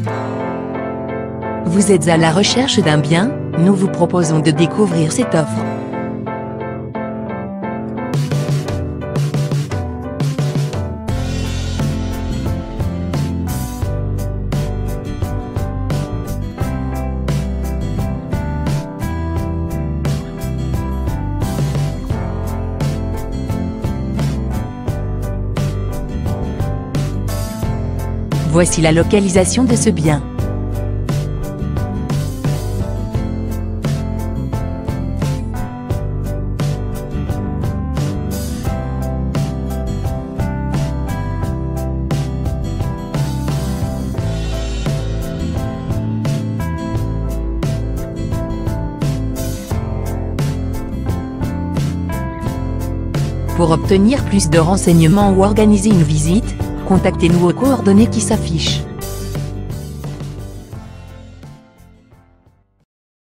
Vous êtes à la recherche d'un bien? Nous vous proposons de découvrir cette offre. Voici la localisation de ce bien. Pour obtenir plus de renseignements ou organiser une visite, contactez-nous aux coordonnées qui s'affichent.